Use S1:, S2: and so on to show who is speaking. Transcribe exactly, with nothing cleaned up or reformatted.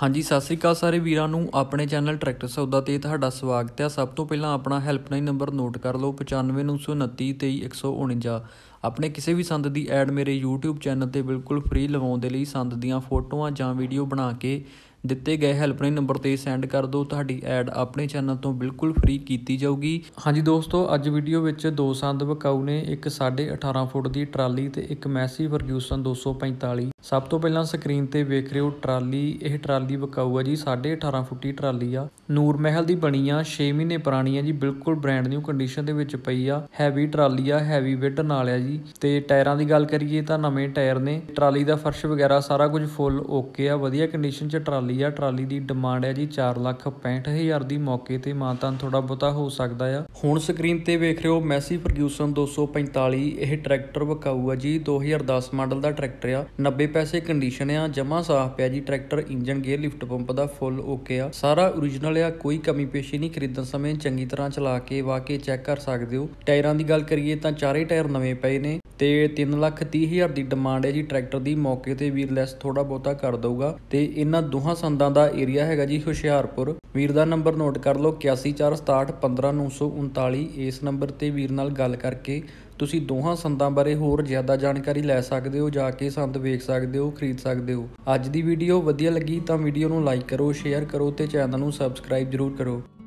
S1: ਹਾਂਜੀ ਸਤਿ ਸ਼੍ਰੀ ਅਕਾਲ ਸਾਰੇ ਵੀਰਾਂ ਨੂੰ ਆਪਣੇ ਚੈਨਲ ਟਰੈਕਟਰ ਸੌਦਾ ਤੇ ਤੁਹਾਡਾ ਸਵਾਗਤ ਹੈ। ਸਭ ਤੋਂ ਪਹਿਲਾਂ ਆਪਣਾ ਹੈਲਪਲਾਈਨ ਨੰਬਰ ਨੋਟ ਕਰ ਲਓ ਪਚਾਨਵੇਂ ਨੌ ਸੌ ਉਨੱਤੀ ਤੇਈ ਇੱਕ ਸੌ ਉਣੰਜਾ। ਆਪਣੇ ਕਿਸੇ ਵੀ ਸੰਦ ਦੀ ਐਡ ਮੇਰੇ YouTube ਚੈਨਲ ਤੇ ਬਿਲਕੁਲ ਫ੍ਰੀ ਲਵਾਉਣ ਦੇ ਲਈ ਸੰਦ ਦੀਆਂ ਫੋਟੋਆਂ ਜਾਂ ਵੀਡੀਓ ਬਣਾ ਕੇ ਦਿੱਤੇ ਗਏ ਹੈਲਪਲਾਈਨ ਨੰਬਰ ਤੇ ਸੈਂਡ ਕਰ ਦਿਓ। ਤੁਹਾਡੀ ਐਡ ਆਪਣੇ ਚੈਨਲ ਤੋਂ ਬਿਲਕੁਲ ਫ੍ਰੀ ਕੀਤੀ ਜਾਊਗੀ। ਹਾਂਜੀ ਦੋਸਤੋ, ਅੱਜ ਵੀਡੀਓ ਵਿੱਚ ਦੋ ਸੰਦ ਵਿਕਾਊ ਨੇ, ਇੱਕ ਸਾਢੇ ਅਠਾਰਾਂ ਫੁੱਟ ਦੀ ਟਰਾਲੀ ਤੇ ਇੱਕ ਮੈਸੀ ਫਰਗਿਊਸਨ ਦੋ ਸੌ ਪੰਤਾਲੀ। ਸਭ ਤੋਂ ਪਹਿਲਾਂ ਸਕਰੀਨ ਤੇ ਵੇਖ ਰਹੇ ਹੋ ਟਰਾਲੀ। ਇਹ ਟਰਾਲੀ ਵਿਕਾਊ ਆ ਜੀ, ਸਾਢੇ ਅਠਾਰਾਂ ਫੁੱਟੀ ਟਰਾਲੀ ਆ, ਨੂਰ ਮਹਿਲ ਦੀ ਬਣੀ ਆ, ਛੇ ਮਹੀਨੇ ਪੁਰਾਣੀ ਆ ਜੀ, ਬਿਲਕੁਲ ਬ੍ਰਾਂਡ ਨਿਊ ਕੰਡੀਸ਼ਨ ਦੇ ਵਿੱਚ ਪਈ ਆ। ਹੈਵੀ ਟਰਾਲੀ ਆ, ਹੈਵੀ ਵਿਡ ਨਾਲ ਆ ਜੀ। ਤੇ ਟਾਇਰਾਂ ਦੀ ਗੱਲ ਕਰੀਏ ਤਾਂ ਨਵੇਂ ਟਾਇਰ ਨੇ। ਟਰਾਲੀ ਦਾ ਫਰਸ਼ ਵਗੈਰਾ ਸਾਰਾ ਕੁਝ ਫੁੱਲ ਓਕੇ ਆ, ਵਧੀਆ ਕੰਡੀਸ਼ਨ 'ਚ ਟਰਾਲੀ ਆ। ਟਰਾਲੀ ਦੀ ਡਿਮਾਂਡ ਹੈ ਜੀ ਚਾਰ ਲੱਖ ਪੈਂਹਠ ਹਜ਼ਾਰ ਦੀ। ਮੌਕੇ ਤੇ ਮਾਨਤਾਨ ਥੋੜਾ ਬਹੁਤਾ ਹੋ ਸਕਦਾ ਆ। ਹੁਣ ਸਕਰੀਨ ਤੇ ਵੇਖ ਰਹੇ ਹੋ ਮੈਸੀ ਫਰਗਿਊਸਨ ਦੋ ਸੌ ਪੰਤਾਲੀ। ਇਹ ਟਰੈਕਟਰ ਵਿਕਾਊ ਆ ਜੀ, ਦੋ ਹਜ਼ਾਰ ਦਸ ਮਾਡਲ ਦਾ ਟਰੈਕਟਰ ਆ। ਨੱਬੇ ਪੈਸੇ ਕੰਡੀਸ਼ਨ ਆ, ਜਮਾ ਸਾਫ਼ ਪਿਆ ਜੀ tractor. Engine gear lift pump ਦਾ ਫੁੱਲ ਓਕੇ ਆ, ਸਾਰਾ ਓਰੀਜਨਲ ਆ, ਕੋਈ ਕਮੀ ਪੇਸ਼ੀ ਨਹੀਂ। ਖਰੀਦਣ ਸਮੇਂ ਚੰਗੀ ਤਰ੍ਹਾਂ ਚਲਾ ਕੇ ਵਾਹ ਕੇ ਚੈੱਕ ਕਰ ਸਕਦੇ ਹੋ। ਟਾਇਰਾਂ ਦੀ ਗੱਲ ਕਰੀਏ ਤਾਂ ਚਾਰੇ ਟਾਇਰ ਨਵੇਂ ਪਏ ਨੇ ਤੇ ਤਿੰਨ ਲੱਖ ਤੀਹ ਹਜ਼ਾਰ ਦੀ ਡਿਮਾਂਡ ਹੈ ਜੀ ਟਰੈਕਟਰ ਦੀ। ਮੌਕੇ ਤੇ ਵੀਰ ਲੈਸ ਥੋੜਾ ਬਹੁਤਾ ਕਰ ਦਊਗਾ। ਤੇ ਇਹਨਾਂ ਦੋਹਾਂ ਸੰਦਾਂ ਦਾ ਏਰੀਆ ਹੈਗਾ ਜੀ ਹੁਸ਼ਿਆਰਪੁਰ। ਵੀਰ ਦਾ ਨੰਬਰ ਨੋਟ ਕਰ ਲਓ ਇਕਿਆਸੀ ਚਾਰ ਸਤਾਹਠ ਪੰਦਰਾਂ ਨੌ ਸੌ ਉਨਤਾਲੀ। ਇਸ ਨੰਬਰ ਤੇ ਵੀਰ ਨਾਲ ਗੱਲ ਕਰਕੇ ਤੁਸੀਂ ਦੋਹਾਂ ਸੰਦਾਂ ਬਾਰੇ ਹੋਰ ਜ਼ਿਆਦਾ ਜਾਣਕਾਰੀ ਲੈ ਸਕਦੇ ਹੋ, ਜਾ ਕੇ ਸੰਦ ਵੇਖ ਸਕਦੇ ਹੋ, ਖਰੀਦ ਸਕਦੇ ਹੋ। ਅੱਜ ਦੀ ਵੀਡੀਓ ਵਧੀਆ ਲੱਗੀ ਤਾਂ ਵੀਡੀਓ ਨੂੰ ਲਾਈਕ ਕਰੋ, ਸ਼ੇਅਰ ਕਰੋ ਤੇ ਚੈਨਲ ਨੂੰ ਸਬਸਕ੍ਰਾਈਬ ਜ਼ਰੂਰ ਕਰੋ।